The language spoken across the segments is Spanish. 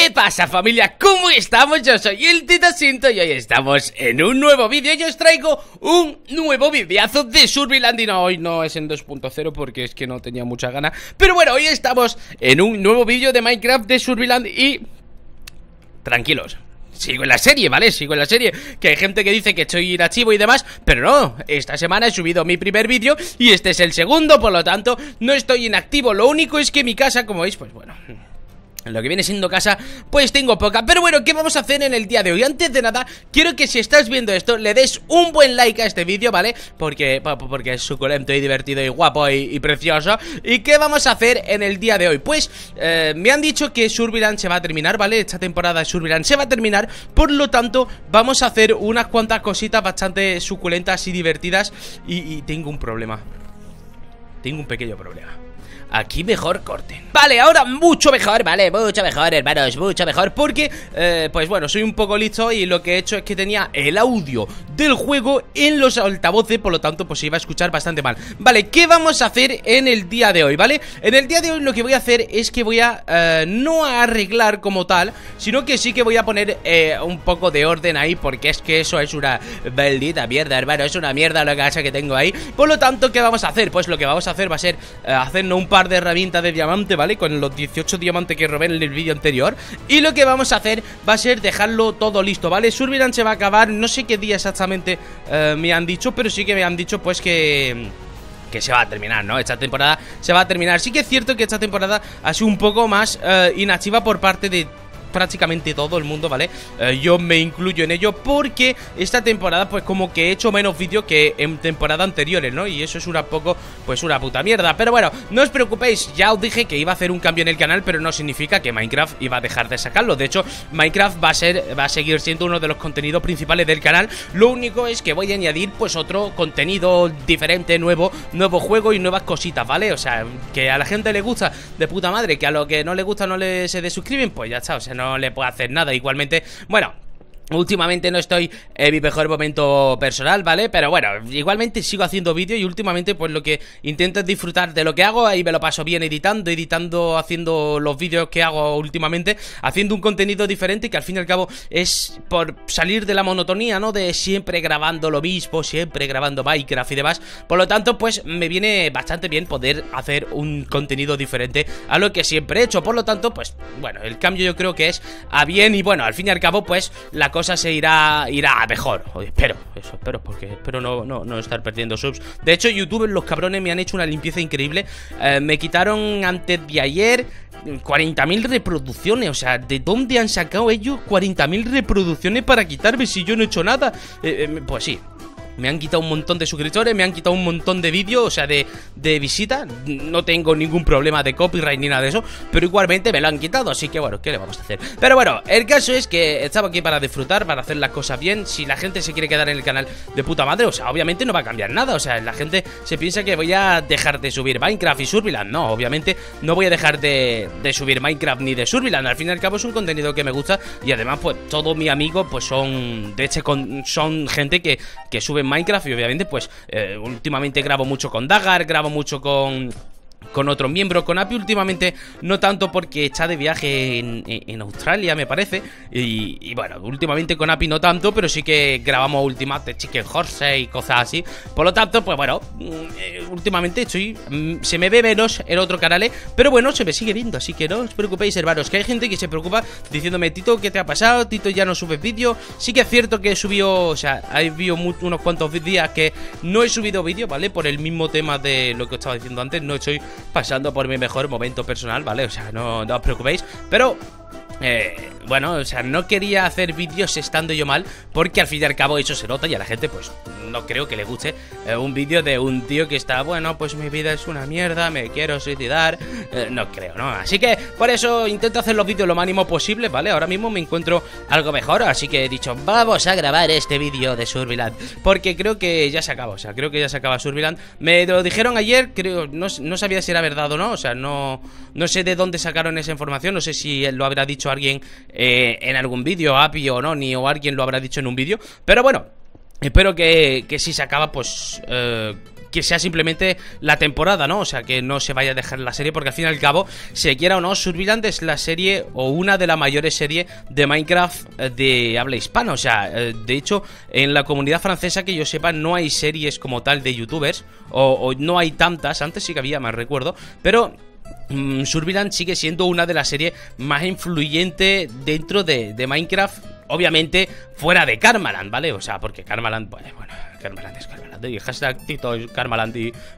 ¿Qué pasa, familia? ¿Cómo estamos? Yo soy el Titasinto y hoy estamos en un nuevo vídeo y os traigo un nuevo videazo de Surviland. Y no, hoy no es en 2.0 porque es que no tenía mucha gana. Pero bueno, hoy estamos en un nuevo vídeo de Minecraft de Surviland y... tranquilos, sigo en la serie, ¿vale? Sigo en la serie. Que hay gente que dice que estoy inactivo y demás, pero no, esta semana he subido mi primer vídeo y este es el segundo, por lo tanto no estoy inactivo. Lo único es que mi casa, como veis, pues bueno, en lo que viene siendo casa, pues tengo poca. Pero bueno, ¿qué vamos a hacer en el día de hoy? Antes de nada, quiero que si estás viendo esto, le des un buen like a este vídeo, ¿vale? Porque es suculento y divertido y guapo y precioso. ¿Y qué vamos a hacer en el día de hoy? Pues, me han dicho que Surviland se va a terminar, ¿vale? Esta temporada de Surviland se va a terminar. Por lo tanto, vamos a hacer unas cuantas cositas bastante suculentas y divertidas. Y tengo un problema. Tengo un pequeño problema. Aquí mejor corten. Vale, ahora mucho mejor, vale, mucho mejor, hermanos, mucho mejor. Porque, pues bueno, soy un poco listo y lo que he hecho es que tenía el audio del juego en los altavoces. Por lo tanto, pues se iba a escuchar bastante mal. Vale, ¿qué vamos a hacer en el día de hoy, vale? En el día de hoy lo que voy a hacer es que voy a, no a arreglar como tal, sino que sí que voy a poner un poco de orden ahí. Porque es que eso es una maldita mierda, hermano, es una mierda la casa que tengo ahí. Por lo tanto, ¿qué vamos a hacer? Pues lo que vamos a hacer va a ser hacernos un par de herramientas de diamante, ¿vale? Con los 18 diamantes que robé en el vídeo anterior. Y lo que vamos a hacer va a ser dejarlo todo listo, ¿vale? Surviland se va a acabar, no sé qué día exactamente me han dicho, pero sí que me han dicho pues que se va a terminar, ¿no? Esta temporada se va a terminar. Sí que es cierto que esta temporada ha sido un poco más inactiva por parte de prácticamente todo el mundo, ¿vale? Yo me incluyo en ello porque esta temporada pues como que he hecho menos vídeos que en temporadas anteriores, ¿no? Y eso es una poco, pues una puta mierda. Pero bueno, no os preocupéis, ya os dije que iba a hacer un cambio en el canal, pero no significa que Minecraft iba a dejar de sacarlo. De hecho, Minecraft va a seguir siendo uno de los contenidos principales del canal. Lo único es que voy a añadir pues otro contenido diferente, nuevo juego y nuevas cositas, ¿vale? O sea, que a la gente le gusta de puta madre, que a lo que no le gusta no se desuscriben, pues ya está, o sea, no le puedo hacer nada. Igualmente, bueno, últimamente no estoy en mi mejor momento personal, ¿vale? Pero bueno, igualmente sigo haciendo vídeos y últimamente pues lo que intento es disfrutar de lo que hago. Ahí me lo paso bien editando, haciendo los vídeos que hago últimamente, haciendo un contenido diferente que al fin y al cabo es por salir de la monotonía, ¿no? De siempre grabando lo mismo, siempre grabando Minecraft y demás. Por lo tanto, pues me viene bastante bien poder hacer un contenido diferente a lo que siempre he hecho. Por lo tanto, pues bueno, el cambio yo creo que es a bien y bueno, al fin y al cabo pues la cosa se irá a mejor. Oye, espero porque espero no estar perdiendo subs. De hecho, YouTube, los cabrones me han hecho una limpieza increíble. Me quitaron antes de ayer 40.000 reproducciones. O sea, ¿de dónde han sacado ellos 40.000 reproducciones para quitarme si yo no he hecho nada? Pues sí, me han quitado un montón de suscriptores, me han quitado un montón de vídeos, o sea, de visitas. No tengo ningún problema de copyright ni nada de eso, pero igualmente me lo han quitado, así que bueno, ¿qué le vamos a hacer? Pero bueno, el caso es que estaba aquí para disfrutar, para hacer las cosas bien. Si la gente se quiere quedar en el canal de puta madre, o sea, obviamente no va a cambiar nada. O sea, la gente se piensa que voy a dejar de subir Minecraft y Surviland. No, obviamente no voy a dejar de subir Minecraft ni de Surviland. Al fin y al cabo es un contenido que me gusta y además pues todos mis amigos pues son son gente que suben Minecraft y obviamente pues últimamente grabo mucho con Dagar, grabo mucho con otros miembros, con Api últimamente no tanto porque está de viaje en Australia, me parece. Y bueno, últimamente con Api no tanto, pero sí que grabamos Ultimate Chicken Horse y cosas así. Por lo tanto, pues bueno, últimamente se me ve menos en otros canales, pero bueno, se me sigue viendo, así que no os preocupéis, hermanos. Que hay gente que se preocupa diciéndome: Tito, ¿qué te ha pasado? Tito, ya no subes vídeo. Sí que es cierto que he subido, o sea, he habido unos cuantos días que no he subido vídeo, ¿vale? Por el mismo tema de lo que os estaba diciendo antes, no estoy pasando por mi mejor momento personal, ¿vale? O sea, no os preocupéis, pero bueno, o sea, no quería hacer vídeos estando yo mal, porque al fin y al cabo eso se nota y a la gente pues no creo que le guste un vídeo de un tío que está, bueno, pues mi vida es una mierda, me quiero suicidar, no creo, ¿no? Así que por eso intento hacer los vídeos lo mínimo posible, ¿vale? Ahora mismo me encuentro algo mejor, así que he dicho, vamos a grabar este vídeo de Surviland, porque creo que ya se acaba, o sea, creo que ya se acaba Surviland. Me lo dijeron ayer, creo, no sabía si era verdad o no, o sea, no sé de dónde sacaron esa información, no sé si lo habrá dicho alguien en algún vídeo, Api o Noni, o alguien lo habrá dicho en un vídeo, pero bueno, espero que si se acaba, pues que sea simplemente la temporada, ¿no? O sea, que no se vaya a dejar la serie, porque al fin y al cabo, se quiera o no, Surviland es la serie o una de las mayores series de Minecraft de habla hispana. O sea, de hecho, en la comunidad francesa, que yo sepa, no hay series como tal de youtubers, o no hay tantas. Antes sí que había, más recuerdo, pero Surviland sigue siendo una de las series más influyentes dentro de Minecraft. Obviamente fuera de Karmaland, ¿vale? O sea, porque Karmaland, pues, bueno, Karmaland es Karmaland. Y hashtag Tito Karmaland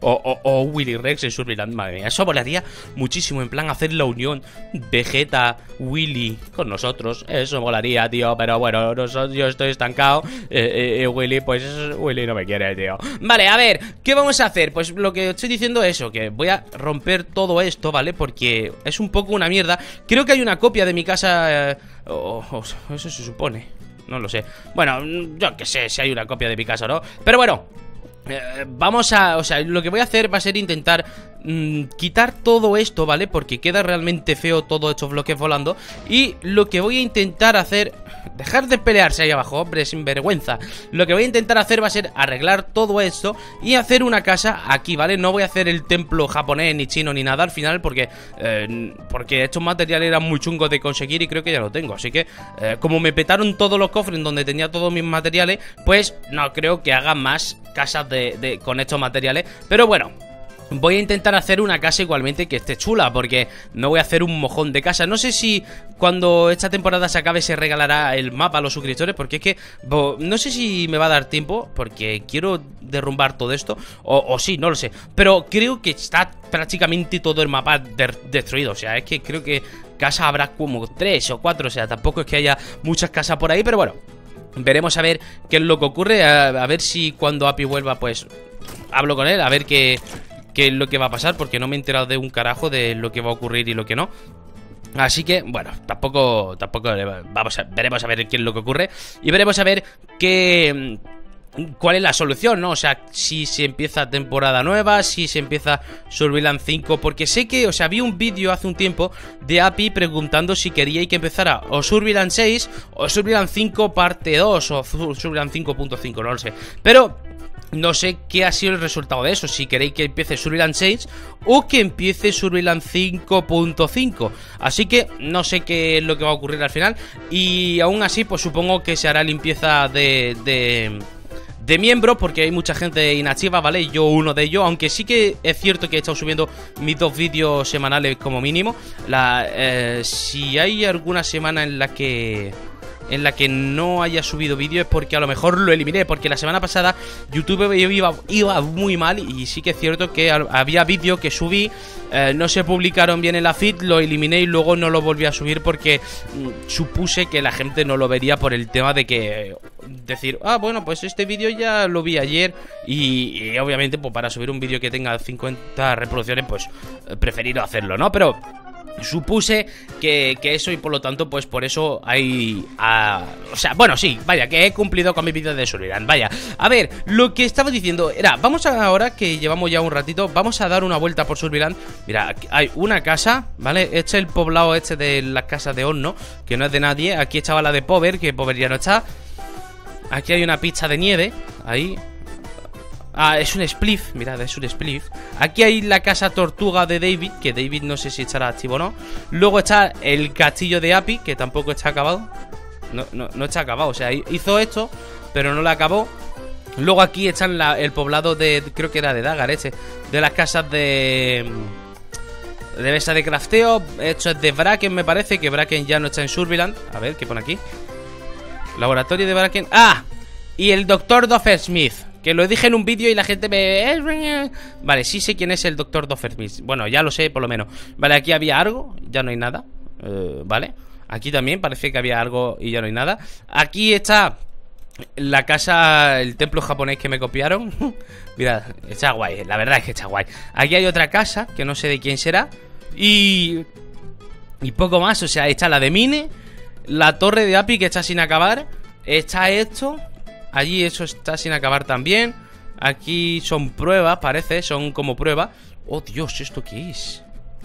o Willy Rex en Surviland, madre mía. Eso volaría muchísimo, en plan hacer la unión Vegeta, Willy con nosotros. Eso volaría, tío, pero bueno, yo estoy estancado. Willy, pues Willy no me quiere, tío. Vale, a ver, ¿qué vamos a hacer? Pues lo que estoy diciendo es eso, que voy a romper todo esto, ¿vale? Porque es un poco una mierda. Creo que hay una copia de mi casa... eso se supone, no lo sé. Bueno, yo que sé si hay una copia de mi casa o no. Pero bueno, vamos a... O sea, lo que voy a hacer va a ser intentar quitar todo esto, ¿vale? Porque queda realmente feo todos estos bloques volando. Y lo que voy a intentar hacer... Dejar de pelearse ahí abajo, hombre, sin vergüenza. Lo que voy a intentar hacer va a ser arreglar todo esto y hacer una casa aquí, ¿vale? No voy a hacer el templo japonés, ni chino, ni nada al final, porque estos materiales eran muy chungos de conseguir y creo que ya lo tengo. Así que, como me petaron todos los cofres en donde tenía todos mis materiales, pues no creo que haga más casas con estos materiales. Pero bueno, voy a intentar hacer una casa igualmente que esté chula, porque no voy a hacer un mojón de casas. No sé si cuando esta temporada se acabe se regalará el mapa a los suscriptores, porque es que no sé si me va a dar tiempo, porque quiero derrumbar todo esto, o sí, no lo sé. Pero creo que está prácticamente todo el mapa destruido. O sea, es que creo que casas habrá como 3 o 4, o sea, tampoco es que haya muchas casas por ahí, pero bueno, veremos a ver qué es lo que ocurre, a ver si cuando Api vuelva, pues hablo con él, a ver qué es lo que va a pasar, porque no me he enterado de un carajo de lo que va a ocurrir y lo que no. Así que, bueno, tampoco veremos a ver qué es lo que ocurre. Y veremos a ver cuál es la solución, ¿no? O sea, si se empieza temporada nueva, si se empieza Surviland 5. Porque sé que, o sea, vi un vídeo hace un tiempo de Api preguntando si quería que empezara o Surviland 6 o Surviland 5 parte 2 o Surviland 5.5, no lo sé. Pero no sé qué ha sido el resultado de eso, si queréis que empiece Surviland 6 o que empiece Surviland 5.5. Así que no sé qué es lo que va a ocurrir al final. Y aún así, pues supongo que se hará limpieza de miembros, porque hay mucha gente inactiva, ¿vale? Yo uno de ellos, aunque sí que es cierto que he estado subiendo mis 2 vídeos semanales como mínimo. Si hay alguna semana en la que no haya subido vídeo, es porque a lo mejor lo eliminé, porque la semana pasada YouTube iba muy mal. Y sí que es cierto que había vídeos que subí, no se publicaron bien en la feed, lo eliminé y luego no lo volví a subir, porque supuse que la gente no lo vería por el tema de que decir, bueno, pues este vídeo ya lo vi ayer, y obviamente pues para subir un vídeo que tenga 50 reproducciones, pues preferir hacerlo, ¿no? Pero supuse que eso, y por lo tanto, pues por eso hay... o sea, bueno, sí, vaya, que he cumplido con mi vídeo de Surviland. Vaya, a ver, lo que estaba diciendo era, vamos ahora que llevamos ya un ratito, vamos a dar una vuelta por Surviland. Mira, aquí hay una casa, ¿vale? Este es el poblado de las casas de horno, que no es de nadie. Aquí estaba la de Pover, que Pover ya no está. Aquí hay una pista de nieve, ahí. Es un spliff, mirad, es un spliff. Aquí hay la casa tortuga de David, que David no sé si estará activo o no. Luego está el castillo de Api, que tampoco está acabado. No está acabado, o sea, hizo esto, pero no lo acabó. Luego aquí está el poblado de, creo que era de Dagar de las casas de mesa de crafteo. Esto es de Bracken, me parece, que Bracken ya no está en Surviland. A ver, ¿qué pone aquí? Laboratorio de Bracken. Y el Dr. Doffer-Smith, que lo dije en un vídeo y la gente me... Vale, sí sé quién es el Dr. Doffer-Smith. Bueno, ya lo sé, por lo menos. Vale, aquí había algo, ya no hay nada. Vale, aquí también parece que había algo y ya no hay nada. Aquí está la casa, el templo japonés que me copiaron. Mirad, está guay, la verdad es que está guay. Aquí hay otra casa, que no sé de quién será. Y poco más, o sea, está la de Mine, la torre de Api, que está sin acabar. Está esto. Allí eso está sin acabar también. Aquí son pruebas, parece, son como pruebas. Oh Dios, ¿esto qué es?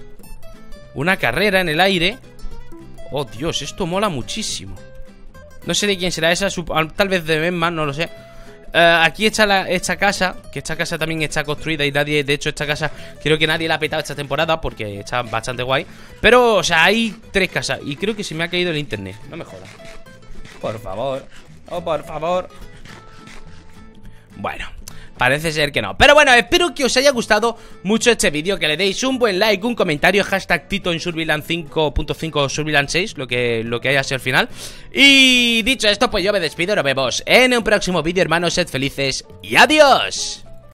Una carrera en el aire. Oh Dios, esto mola muchísimo. No sé de quién será esa, tal vez de Benman, no lo sé. aquí esta casa, que esta casa también está construida y nadie, de hecho esta casa creo que nadie la ha petado esta temporada porque está bastante guay. Pero, o sea, hay 3 casas y creo que se me ha caído el internet, no me jodas. Por favor, oh por favor. Bueno, parece ser que no. Pero bueno, espero que os haya gustado mucho este vídeo, que le deis un buen like, un comentario, hashtag Tito en Surviland 5.5 o Surviland 6, lo que haya sido al final. Y dicho esto, pues yo me despido, nos vemos en un próximo vídeo, hermanos, sed felices y adiós.